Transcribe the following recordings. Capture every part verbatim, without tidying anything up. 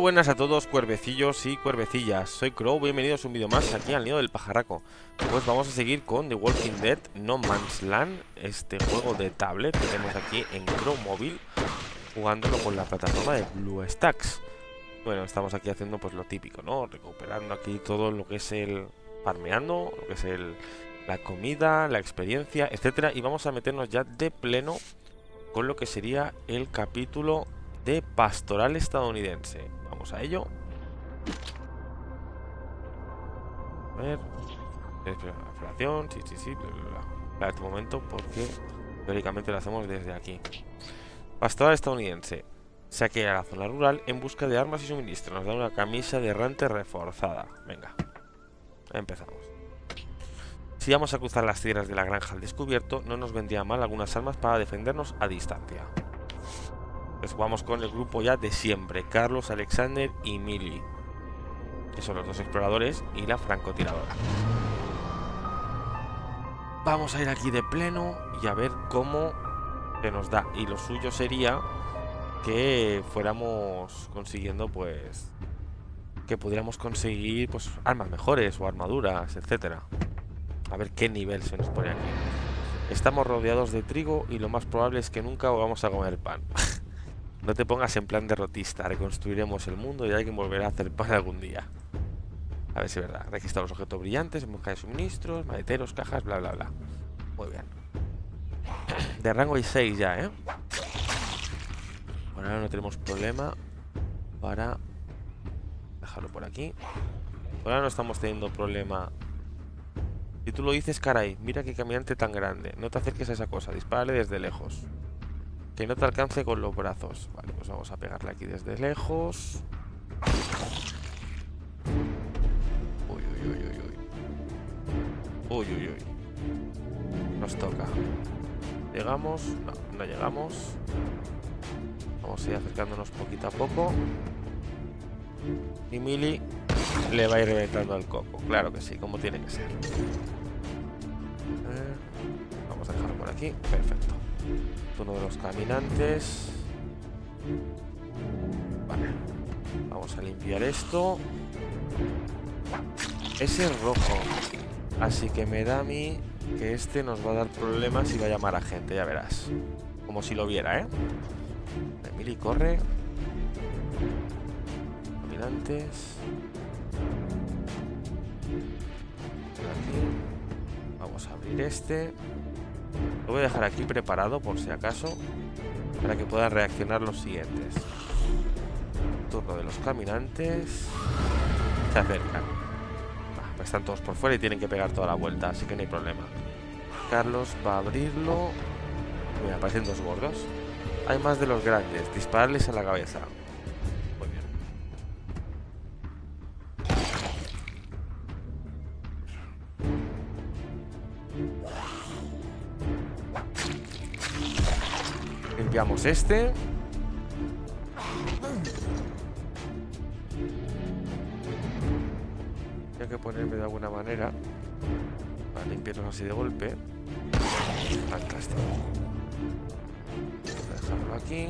buenas a todos, cuervecillos y cuervecillas. Soy Crow, bienvenidos a un vídeo más aquí al Nido del Pajarraco. Pues vamos a seguir con The Walking Dead No Man's Land, este juego de tablet que tenemos aquí en Crow Móvil, jugándolo con la plataforma de BlueStacks. Bueno, estamos aquí haciendo pues lo típico, ¿no? Recuperando aquí todo lo que es el... farmeando, lo que es el... la comida, la experiencia, etcétera. Y vamos a meternos ya de pleno con lo que sería el capítulo de Pastoral Estadounidense. Vamos a ello. A ver. Exploración, sí, sí, sí, bla, bla, bla. Para este momento, porque teóricamente lo hacemos desde aquí. Pastoral Estadounidense. Saquea la zona rural en busca de armas y suministros. Nos da una camisa de errante reforzada. Venga. Empezamos. Si vamos a cruzar las tierras de la granja al descubierto, no nos vendría mal algunas armas para defendernos a distancia. Pues vamos con el grupo ya de siempre, Carlos, Alexander y Millie, que son los dos exploradores y la francotiradora. Vamos a ir aquí de pleno y a ver cómo se nos da. Y lo suyo sería que fuéramos consiguiendo, pues, que pudiéramos conseguir pues armas mejores o armaduras, etcétera. A ver qué nivel se nos pone aquí. Estamos rodeados de trigo y lo más probable es que nunca vamos a comer pan. No te pongas en plan derrotista, reconstruiremos el mundo y hay que volver a hacer pan algún día. A ver si es verdad. Registra los objetos brillantes en busca de suministros, maleteros, cajas, bla bla bla. Muy bien. De rango hay seis ya, ¿eh? Bueno, ahora no tenemos problema para dejarlo por aquí. Ahora no estamos teniendo problema. Si tú lo dices, caray, mira qué caminante tan grande. No te acerques a esa cosa, dispárale desde lejos. Que no te alcance con los brazos. Vale, pues vamos a pegarle aquí desde lejos. Uy, uy, uy, uy, uy. Uy, uy, uy. Nos toca. ¿Llegamos? No, no llegamos. Vamos a ir acercándonos poquito a poco. Y Millie le va a ir reventando al coco. Claro que sí, como tiene que ser. Eh, vamos a dejarlo por aquí. Perfecto. Uno de los caminantes. Vale. Vamos a limpiar esto. Ese es rojo. Así que me da a mí que este nos va a dar problemas y va a llamar a gente, ya verás. Como si lo viera, ¿eh? Emily corre. Caminantes. Aquí. Vamos a abrir este. Lo voy a dejar aquí preparado por si acaso, para que puedan reaccionar los siguientes. Turno de los caminantes. Se acercan. Ah, están todos por fuera y tienen que pegar toda la vuelta, así que no hay problema. Carlos va a abrirlo. Mira, aparecen dos gordos. Hay más de los grandes. Dispararles a la cabeza. Muy bien. Limpiamos este. Tengo que ponerme de alguna manera para limpiarlos así de golpe. Fantástico. Voy a dejarlo aquí.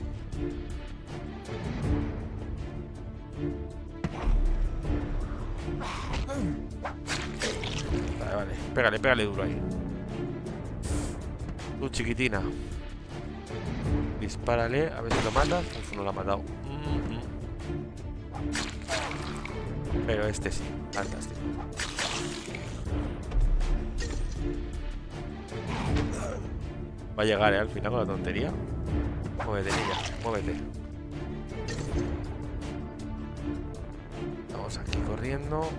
Vale, vale. Pégale, pégale duro ahí. Tú, chiquitina. Dispárale, a ver si lo mata. Uf, no lo ha matado. Mm-hmm. Pero este sí, fantástico. Va a llegar, ¿eh? Al final con la tontería. Muévete, niña, muévete. Vamos aquí corriendo.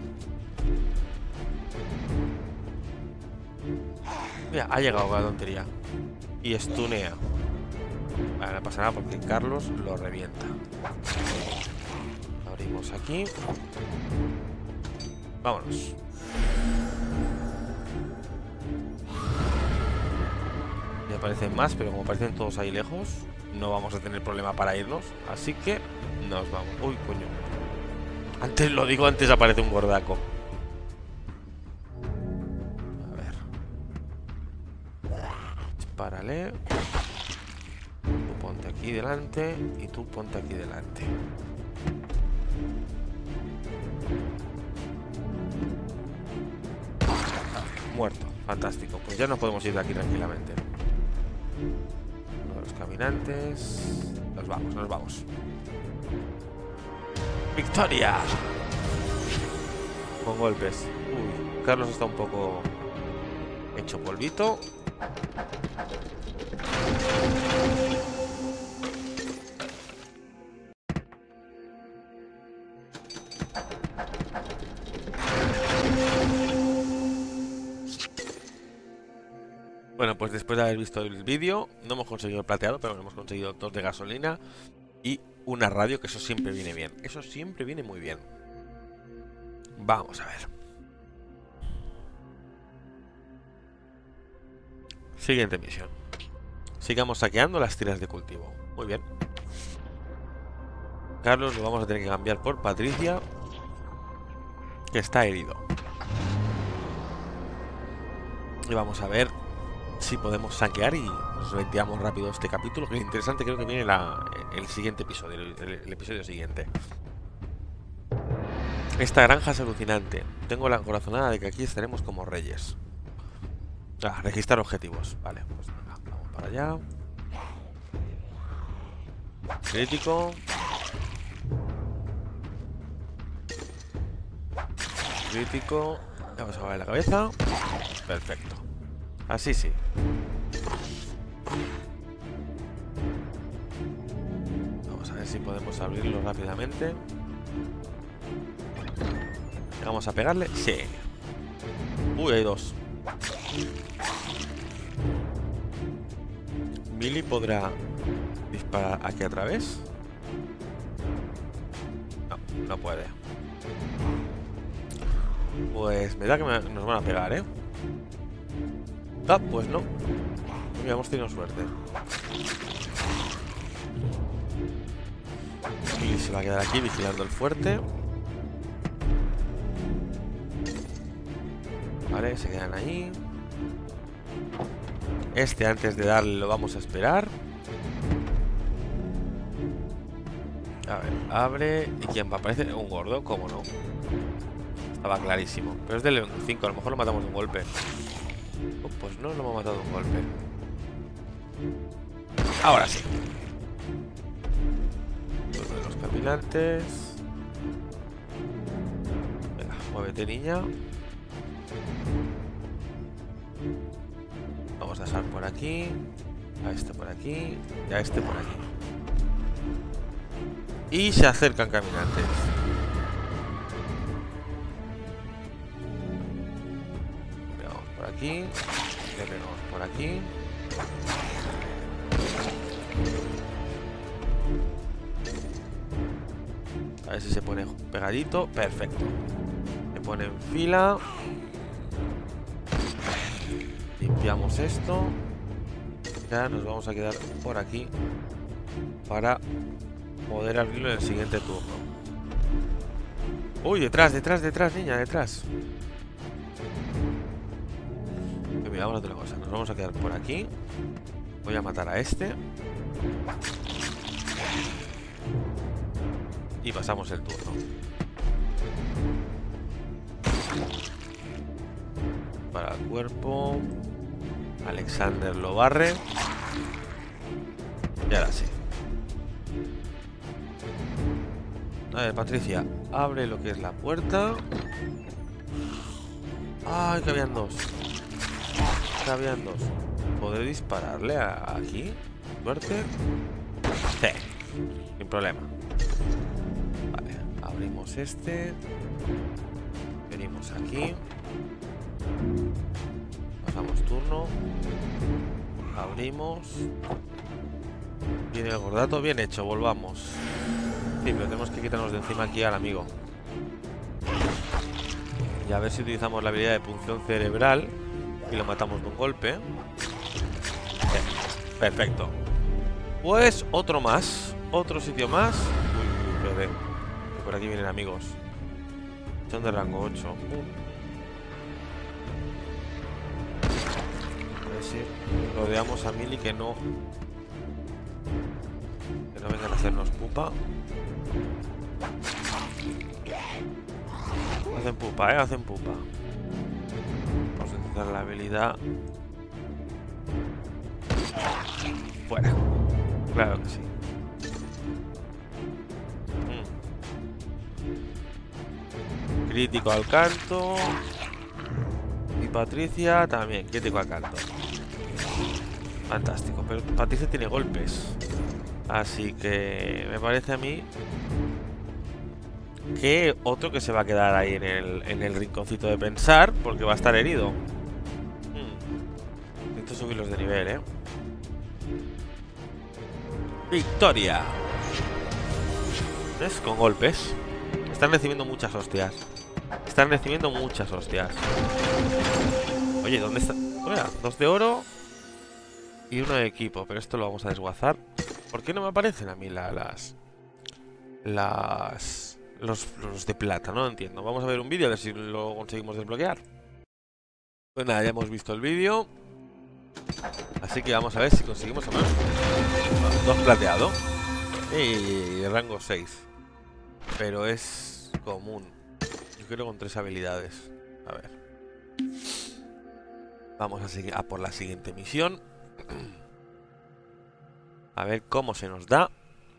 Mira, ha llegado con la tontería. Y estunea. Vale, no pasa nada porque Carlos lo revienta. Abrimos aquí. Vámonos. Me aparecen más, pero como aparecen todos ahí lejos, no vamos a tener problema para irnos. Así que nos vamos. Uy, coño. Antes lo digo, antes aparece un gordaco. A ver. Dispárale. Tú ponte aquí delante y tú ponte aquí delante. Muerto. Fantástico. Pues ya nos podemos ir de aquí tranquilamente. Uno de los caminantes. Nos vamos, nos vamos. ¡Victoria! Con golpes. Uy, Carlos está un poco hecho polvito. Bueno, pues después de haber visto el vídeo, no hemos conseguido el plateado, pero hemos conseguido dos de gasolina y una radio, que eso siempre viene bien. Eso siempre viene muy bien. Vamos a ver. Siguiente misión. Sigamos saqueando las tiras de cultivo. Muy bien. Carlos lo vamos a tener que cambiar por Patricia, que está herido. Y vamos a ver si podemos saquear y nos retiramos rápido este capítulo, que es interesante. Creo que viene la, el siguiente episodio, el, el, el episodio siguiente. Esta granja es alucinante. Tengo la corazonada de que aquí estaremos como reyes. Ah, registrar objetivos. Vale, pues venga, vamos para allá. Crítico. Crítico. Vamos a mover la cabeza. Perfecto. Así sí. Vamos a ver si podemos abrirlo rápidamente. Vamos a pegarle. Sí. Uy, hay dos. Millie podrá disparar aquí a través. No, no puede. Pues me da que me, nos van a pegar, ¿eh? Ah, pues no. Mira, hemos tenido suerte. Y se va a quedar aquí vigilando el fuerte. Vale, se quedan ahí. Este, antes de darle, lo vamos a esperar. A ver, abre. ¿Y quién va? Parece un gordo, ¿cómo no? Estaba clarísimo. Pero es del Level cinco, a lo mejor lo matamos de un golpe. Oh, pues no, lo hemos matado de un golpe. Ahora sí. Uno de los caminantes. Venga, muévete, niña. Vamos a dejar por aquí. A este por aquí. Y a este por aquí. Y se acercan caminantes. Pegamos por aquí. Le pegamos por aquí. A ver si se pone pegadito. Perfecto. Se pone en fila. Limpiamos esto. Ya nos vamos a quedar por aquí para poder abrirlo en el siguiente turno. Uy, detrás, detrás, detrás, niña, detrás. Y mira, vamos a hacer una cosa. Nos vamos a quedar por aquí. Voy a matar a este. Y pasamos el turno. Para el cuerpo. Alexander lo barre. Y ahora sí. A ver, Patricia, abre lo que es la puerta. Ay, que habían dos. Que habían dos. ¿Podré dispararle a aquí? Suerte. Sí, sin problema. Vale, abrimos este. Venimos aquí. Pasamos turno. Abrimos. Viene el gordato, bien hecho, volvamos. Sí, pero tenemos que quitarnos de encima aquí al amigo. Y a ver si utilizamos la habilidad de punción cerebral y lo matamos de un golpe. Sí, perfecto. Pues otro más. Otro sitio más. Uy, uy, espérate. Que por aquí vienen amigos. Son de rango ocho. A ver si rodeamos a Millie, que no... Que no vengan a hacernos pupa. Hacen pupa, eh, hacen pupa. Vamos a utilizar la habilidad. Fuera. Claro que sí. Mm. Crítico al canto. Y Patricia también, crítico al canto. Fantástico, pero Patricia tiene golpes. Así que me parece a mí que otro que se va a quedar ahí en el, en el rinconcito de pensar, porque va a estar herido. Hmm. Necesito subirlos de nivel, ¿eh? ¡Victoria! ¿Ves? Con golpes. Están recibiendo muchas hostias. Están recibiendo muchas hostias. Oye, ¿dónde está? Mira, dos de oro y uno de equipo, pero esto lo vamos a desguazar. ¿Por qué no me aparecen a mí la, las... Las... Los, los de plata? No lo entiendo. Vamos a ver un vídeo a ver si lo conseguimos desbloquear. Pues nada, ya hemos visto el vídeo. Así que vamos a ver si conseguimos o no. Dos plateados. Y rango seis. Pero es común. Yo creo con tres habilidades. A ver. Vamos a seguir a por la siguiente misión. A ver cómo se nos da.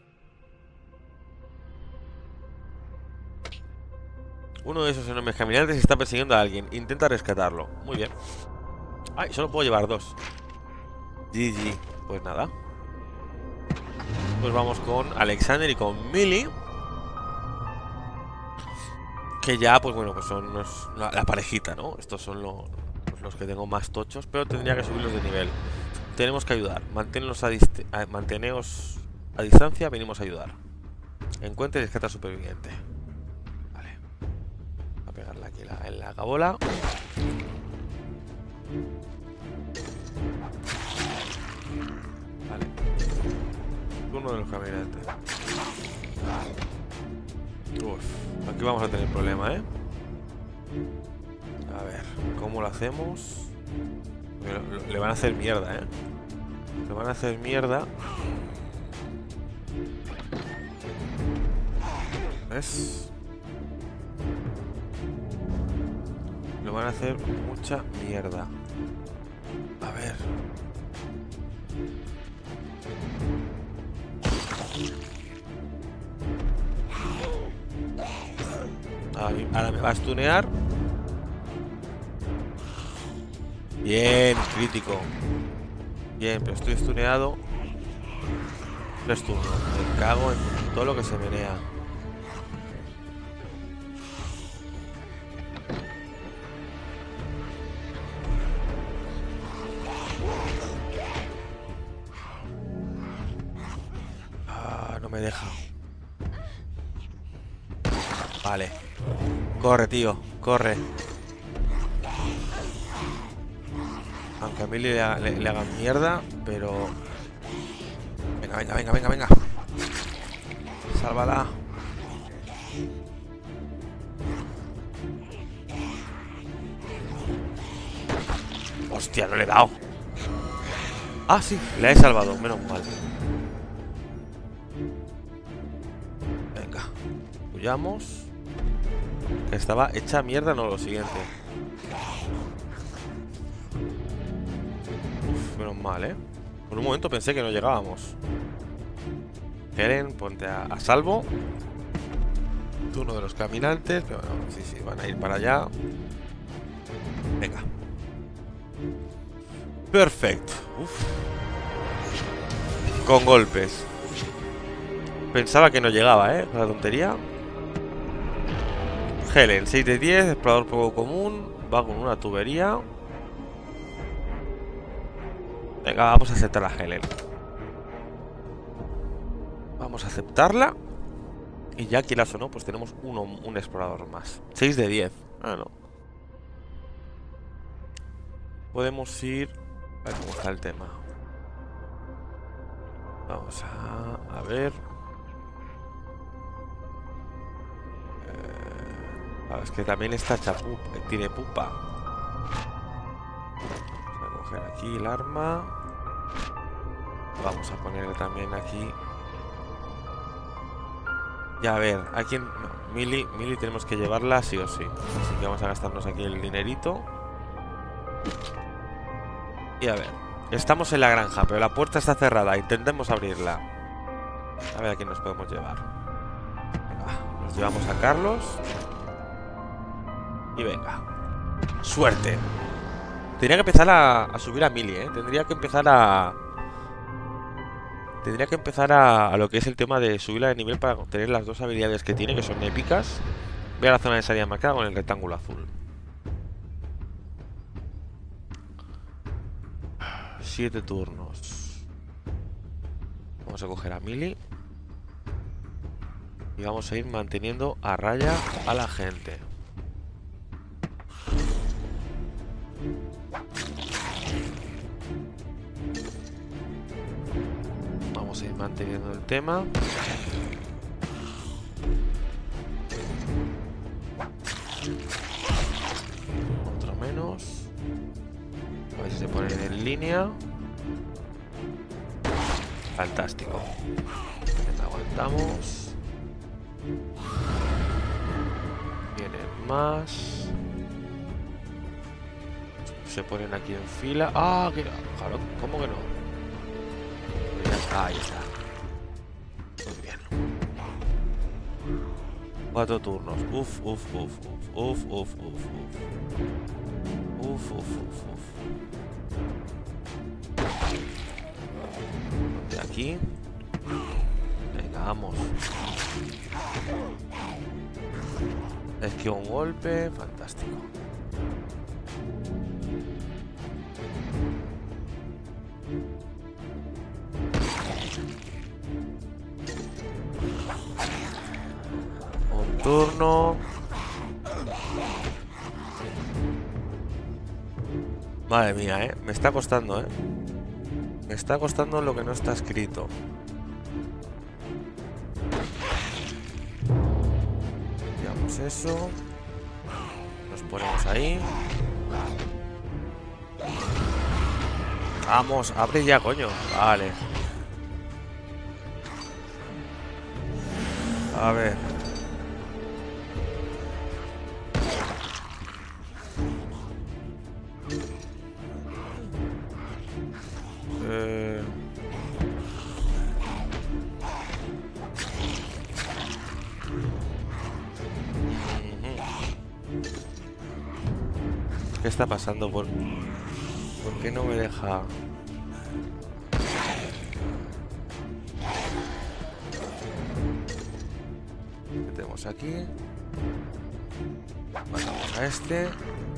Uno de esos enormes caminantes está persiguiendo a alguien. Intenta rescatarlo. Muy bien. Ay, solo puedo llevar dos. G G. Pues nada. Pues vamos con Alexander y con Millie. Que ya, pues bueno, pues son los, la, la parejita, ¿no? Estos son los, los que tengo más tochos. Pero tendría que subirlos de nivel. Tenemos que ayudar. Manténlos a, a, manteneos a distancia. Venimos a ayudar. Encuentre y rescata al superviviente. Vale. Voy a pegarle aquí la, en la gabola. Vale. Uno de los caminantes. Uf, aquí vamos a tener problema, ¿eh? A ver, ¿cómo lo hacemos? Le, le van a hacer mierda, ¿eh? Le van a hacer mierda. ¿Ves? Le van a hacer mucha mierda. A ver. Ahora me va a stunear. Bien, crítico. Bien, pero estoy stuneado. Tres turnos. Me cago en todo lo que se menea. Ah, no me deja. Vale. Corre, tío, corre. Aunque a mí le, le, le hagan mierda, pero... Venga, venga, venga, venga, venga. Sálvala. Hostia, no le he dado. Ah, sí, le he salvado, menos mal. Venga. Huyamos. Que estaba hecha mierda, no lo siguiente. Uf, menos mal, ¿eh? Por un momento pensé que no llegábamos. Helen, ponte a, a salvo. Tú uno de los caminantes. Pero bueno, sí, sí, van a ir para allá. Venga. Perfecto. Uf. Con golpes. Pensaba que no llegaba, ¿eh? La tontería. Helen, seis de diez, explorador poco común. Va con una tubería. Venga, vamos a aceptar a Helen. Vamos a aceptarla. Y ya, quieras o no, pues tenemos uno, un explorador más. seis de diez. Ah, no. Podemos ir... A ver cómo está el tema. Vamos a... A ver... Eh, es que también está chapupa, tiene pupa. Vamos a coger aquí el arma. Vamos a ponerle también aquí. Ya, a ver, aquí en... No, Millie, Millie tenemos que llevarla sí o sí. Así que vamos a gastarnos aquí el dinerito. Y a ver, estamos en la granja, pero la puerta está cerrada. Intentemos abrirla. A ver a quién nos podemos llevar. Venga, nos llevamos a Carlos. Y venga. Suerte. Tendría que empezar a, a subir a Millie, ¿eh? Tendría que empezar a... Tendría que empezar a, a lo que es el tema de subirla de nivel para obtener las dos habilidades que tiene, que son épicas. Voy a la zona de salida marcada con el rectángulo azul. Siete turnos. Vamos a coger a Millie. Y vamos a ir manteniendo a raya a la gente. Vamos a ir manteniendo el tema. Otro menos. A ver si se ponen en línea. Fantástico. Aguantamos. Vienen más. Se ponen aquí en fila. Ah, que claro, ¿cómo que no? Ahí está. Muy bien. Cuatro turnos. Uf, uf, uf, uf, uf, uf, uf, uf. Uf, uf, uf, uf. De aquí. Venga, vamos. Esquiva un golpe. Fantástico. Un turno. Madre mía, eh. Me está costando, eh. Me está costando lo que no está escrito. Digamos eso. Nos ponemos ahí. Vamos, abre ya, coño. Vale. A ver. Eh... ¿Qué está pasando? ¿Por, ¿Por qué no me deja? Metemos aquí. Pasamos a este.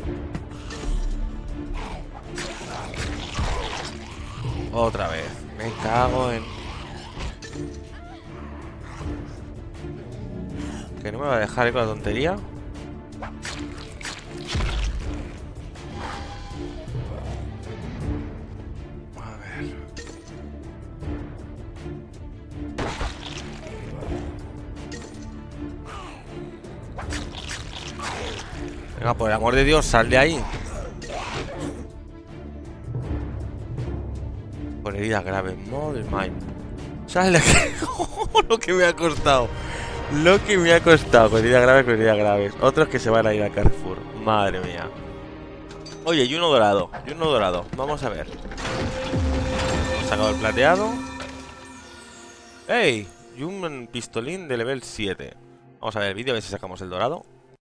Otra vez. Me cago en... Que no me va a dejar ir con la tontería. A ver. Venga, por el amor de Dios, sal de ahí. Por herida grave. Madre mía. Sal de aquí. Lo que me ha costado. Lo que me ha costado. Con herida grave, con herida graves. Otros que se van a ir a Carrefour. Madre mía. Oye, y uno dorado. Y uno dorado. Vamos a ver. Hemos sacado el plateado. ¡Ey! Y un pistolín de level siete. Vamos a ver el vídeo, a ver si sacamos el dorado.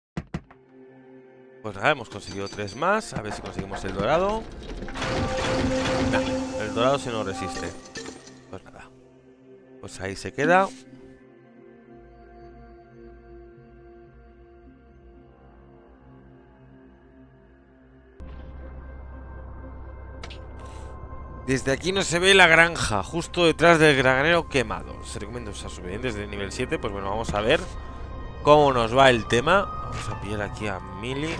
Pues nada, hemos conseguido tres más. A ver si conseguimos el dorado. Nah, el dorado se nos resiste. Pues nada. Pues ahí se queda. Desde aquí no se ve la granja, justo detrás del granero quemado. Se recomienda usar sobrevivientes de nivel siete. Pues bueno, vamos a ver cómo nos va el tema. Vamos a pillar aquí a Millie.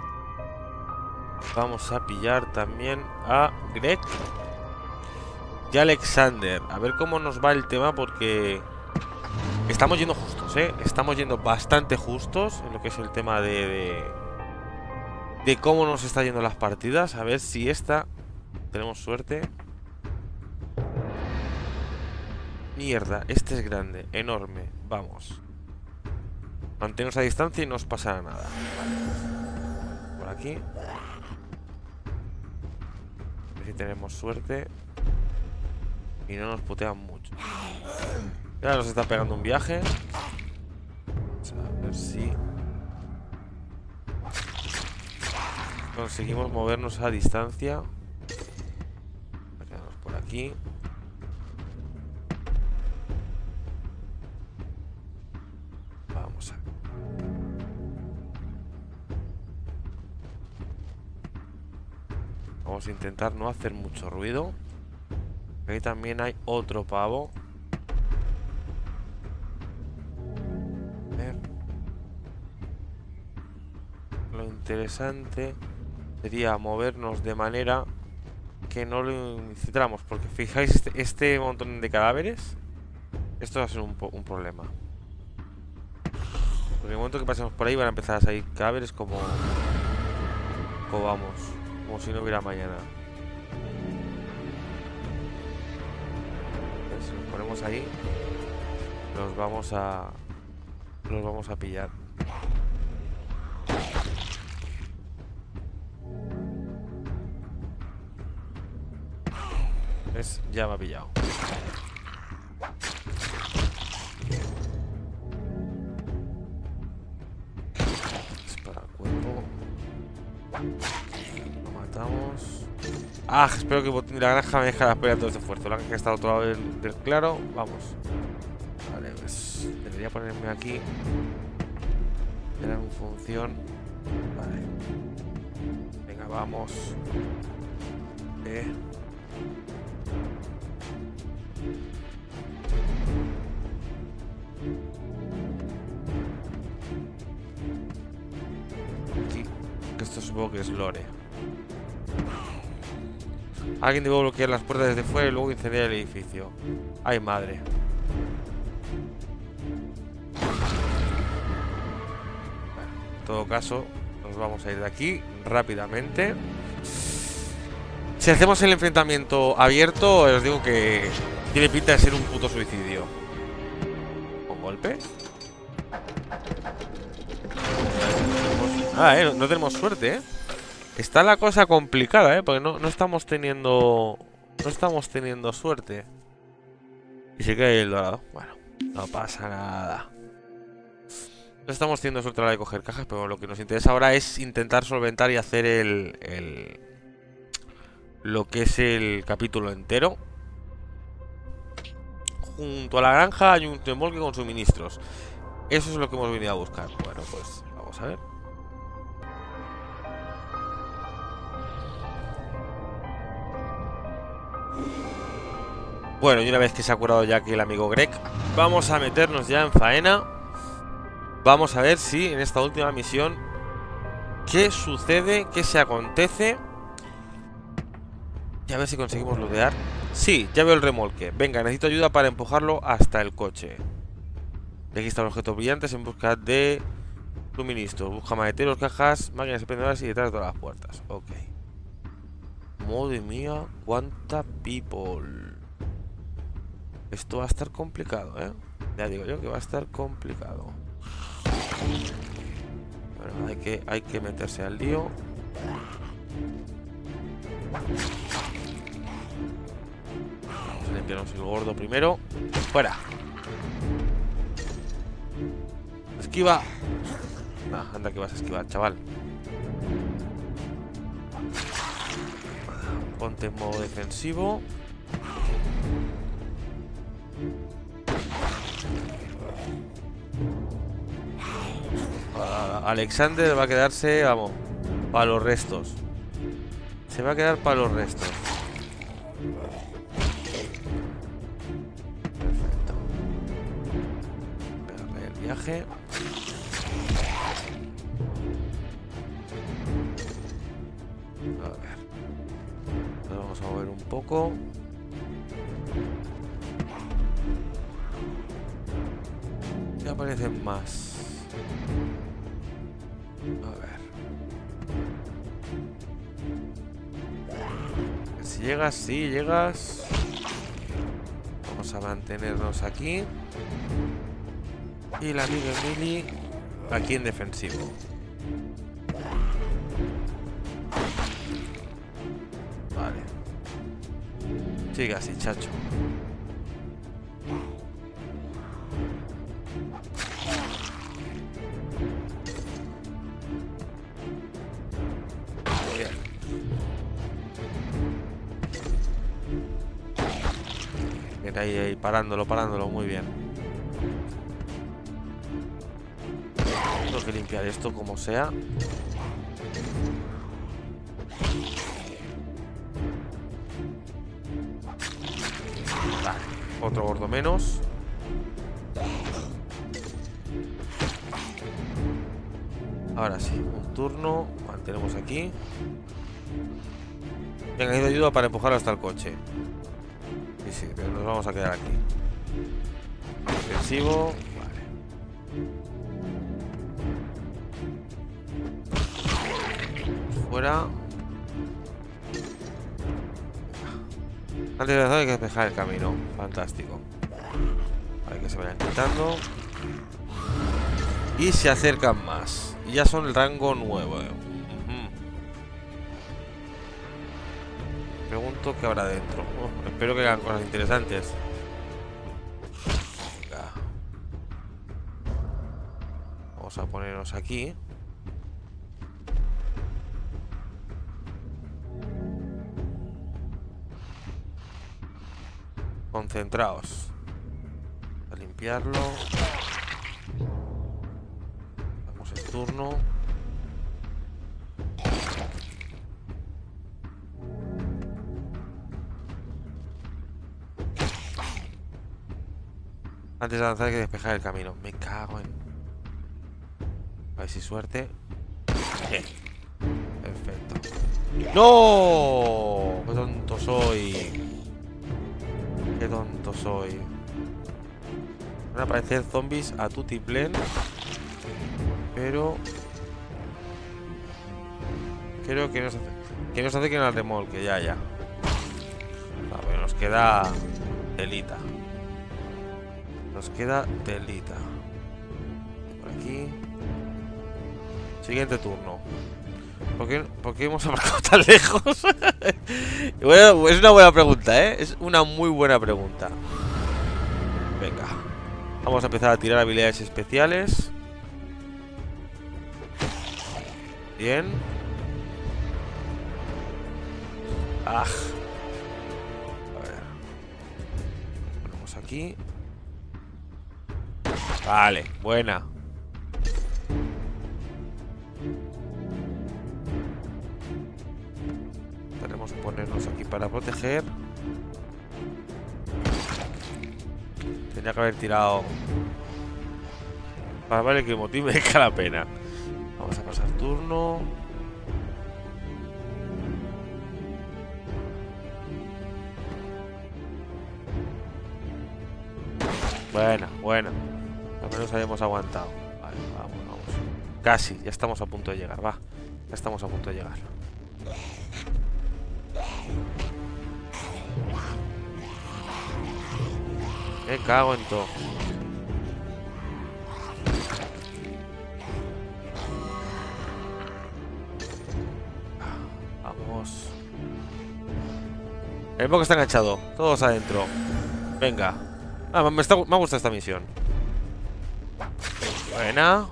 Vamos a pillar también a Greg y Alexander. A ver cómo nos va el tema, porque estamos yendo justos, ¿eh? Estamos yendo bastante justos en lo que es el tema de, de, de cómo nos está yendo las partidas. A ver si esta tenemos suerte. Mierda, este es grande, enorme. Vamos. Mantenernos a distancia y no os pasará nada. Vale. Por aquí. ver si tenemos suerte. Y no nos putean mucho. Ya nos está pegando un viaje. Vamos a ver si conseguimos movernos a distancia. Vamos a quedarnos por aquí. Vamos a... Vamos a intentar no hacer mucho ruido. Ahí también hay otro pavo. A ver. Lo interesante sería movernos de manera que no lo incitáramos. Porque fijáis este, este montón de cadáveres. Esto va a ser un, un problema. Porque en el momento que pasemos por ahí van a empezar a salir cadáveres como... Como vamos. Como si no hubiera mañana. Si nos ponemos ahí, los vamos a... Los vamos a pillar. ¿Ves? Ya me ha pillado. Dispara al cuerpo. Lo matamos. Ah, espero que el botín de la granja me deje la pelea todo este esfuerzo. La granja está al otro lado del, del claro. Vamos. Vale, pues debería ponerme aquí. Era en función. Vale. Venga, vamos. Eh. Aquí. Esto supongo que es lore. Alguien debe bloquear las puertas desde fuera y luego incendiar el edificio. ¡Ay, madre! Bueno, en todo caso, nos vamos a ir de aquí rápidamente. Si hacemos el enfrentamiento abierto, os digo que tiene pinta de ser un puto suicidio. ¿Con golpe? Ah, eh, no tenemos suerte, eh. Está la cosa complicada, ¿eh? Porque no, no estamos teniendo... No estamos teniendo suerte. Y se cae el dorado. Bueno, no pasa nada. No estamos teniendo suerte a la hora de coger cajas, pero lo que nos interesa ahora es intentar solventar y hacer el... el lo que es el capítulo entero. Junto a la granja hay un remolque con suministros. Eso es lo que hemos venido a buscar. Bueno, pues vamos a ver. Bueno, y una vez que se ha curado ya aquí el amigo Greg, vamos a meternos ya en faena. Vamos a ver si en esta última misión qué sucede, qué se acontece. Y a ver si conseguimos lootear. Sí, ya veo el remolque. Venga, necesito ayuda para empujarlo hasta el coche. Y aquí están los objetos brillantes en busca de suministros. Busca maleteros, cajas, máquinas expendedoras y detrás de todas las puertas. Ok. Madre mía, cuánta people. Esto va a estar complicado, ¿eh? Ya digo yo que va a estar complicado. Bueno, hay que, hay que meterse al lío. Vamos a limpiarnos el gordo primero. ¡Fuera! ¡Esquiva! Ah, anda que vas a esquivar, chaval. Ponte en modo defensivo. Alexander va a quedarse, vamos, para los restos. Se va a quedar para los restos. Perfecto. Pegarle el viaje. A ver. Nos vamos a mover un poco. Ya aparecen más. A ver. Si llegas, sí, llegas. Vamos a mantenernos aquí. Y la amiga Emily aquí en defensivo. Vale. Sigue así, chacho. Bien. Bien, ahí, ahí, parándolo, parándolo, muy bien. Tengo que limpiar esto como sea. Vale, otro gordo menos. Ahora sí, un turno. Mantenemos aquí. Venga, necesito ayuda para empujarlo hasta el coche. Sí, sí, pero nos vamos a quedar aquí. Defensivo. Vale. Fuera. Antes de lanzar hay que despejar el camino. Fantástico. Vale, que se vayan quitando. Y se acercan más. Y ya son el rango nuevo. eh. Uh-huh. Pregunto qué habrá dentro. Oh, espero que hagan cosas interesantes. Venga. Vamos a ponernos aquí. Concentraos. A limpiarlo. Damos el turno. Antes de avanzar hay que despejar el camino. Me cago en... A ver si suerte. Bien. Perfecto. ¡No! ¡Qué tonto soy! Qué tonto soy. Van a aparecer zombies a tutiplén. Pero creo que nos hace, que nos acerquen al remolque. Ya, ya. A ver, nos queda telita. Nos queda telita. Por aquí. Siguiente turno. ¿Por qué, ¿por qué hemos aparcado tan lejos? Bueno, es una buena pregunta, ¿eh? Es una muy buena pregunta. Venga. Vamos a empezar a tirar habilidades especiales. Bien. Ah. A ver. Ponemos aquí. Vale, buena. Tenemos que ponernos aquí para proteger. Tenía que haber tirado para ver que el motivo merezca la pena. Vamos a pasar turno. Buena, buena. Al menos habíamos aguantado. Vale, vamos, vamos. Casi, ya estamos a punto de llegar, va. Ya estamos a punto de llegar. Me cago en todo. Vamos. El bloque está enganchado. Todos adentro. Venga. Ah, me, está, me ha gustado esta misión. Buena.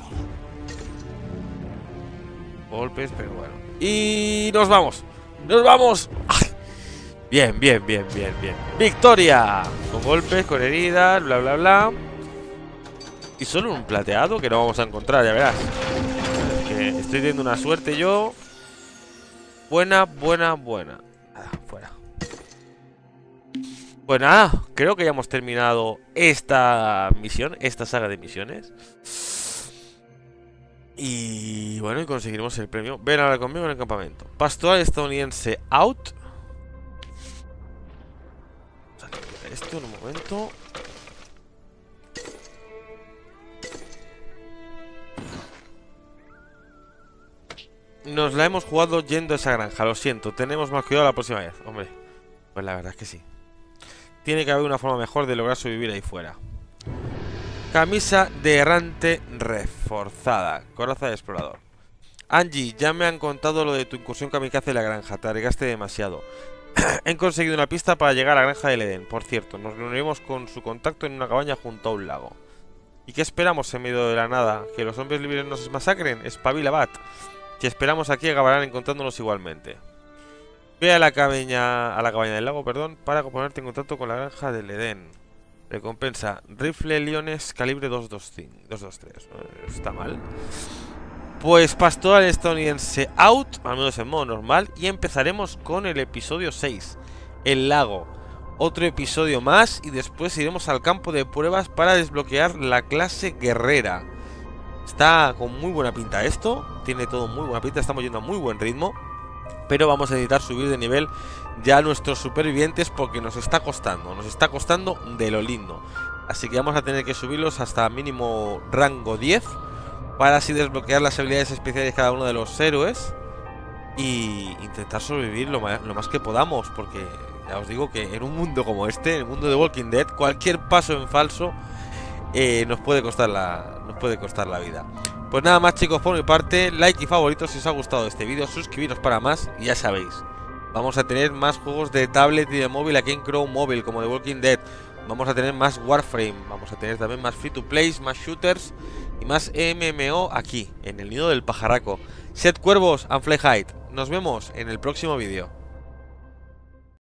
Golpes, pero bueno. Y nos vamos. Nos vamos. ¡Ay! Bien, bien, bien, bien, bien. ¡Victoria! Con golpes, con heridas, bla, bla, bla. Y solo un plateado que no vamos a encontrar, ya verás. Es que estoy teniendo una suerte yo. Buena, buena, buena. Nada, fuera. Pues nada, creo que ya hemos terminado esta misión, esta saga de misiones. Y bueno, y conseguiremos el premio. Ven ahora conmigo en el campamento. Pastoral estadounidense out. Esto en un momento. Nos la hemos jugado yendo a esa granja. Lo siento, tenemos más cuidado la próxima vez. Hombre, pues la verdad es que sí. Tiene que haber una forma mejor de lograr sobrevivir ahí fuera. Camisa de errante reforzada. Coraza de explorador. Angie, ya me han contado lo de tu incursión kamikaze en la granja. Te arriesgaste demasiado. He conseguido una pista para llegar a la granja del Edén. Por cierto, nos reuniremos con su contacto en una cabaña junto a un lago. ¿Y qué esperamos en medio de la nada? ¿Que los hombres libres nos masacren? Espabila, Bat. Si esperamos aquí, acabarán encontrándonos igualmente. Ve a la cabaña, a la cabaña del lago, perdón, para ponerte en contacto con la granja del Edén. Recompensa: rifle Leones calibre doscientos veintitrés. No está mal. Pues pastoral estadounidense out, al menos en modo normal. Y empezaremos con el episodio seis, el lago. Otro episodio más y después iremos al campo de pruebas para desbloquear la clase guerrera. Está con muy buena pinta esto. Tiene todo muy buena pinta, estamos yendo a muy buen ritmo. Pero vamos a necesitar subir de nivel ya a nuestros supervivientes porque nos está costando. Nos está costando de lo lindo. Así que vamos a tener que subirlos hasta mínimo rango diez. Para así desbloquear las habilidades especiales de cada uno de los héroes. Y intentar sobrevivir lo más, lo más que podamos. Porque ya os digo que en un mundo como este, en el mundo de Walking Dead, cualquier paso en falso eh, nos puede costar la, nos puede costar la vida. Pues nada más, chicos, por mi parte, like y favorito si os ha gustado este vídeo, suscribiros para más y ya sabéis, vamos a tener más juegos de tablet y de móvil aquí en Chrome Mobile, como The Walking Dead. Vamos a tener más Warframe, vamos a tener también más free to play, más shooters y más M M O aquí, en el nido del pajarraco. Sed cuervos and fly high. Nos vemos en el próximo vídeo.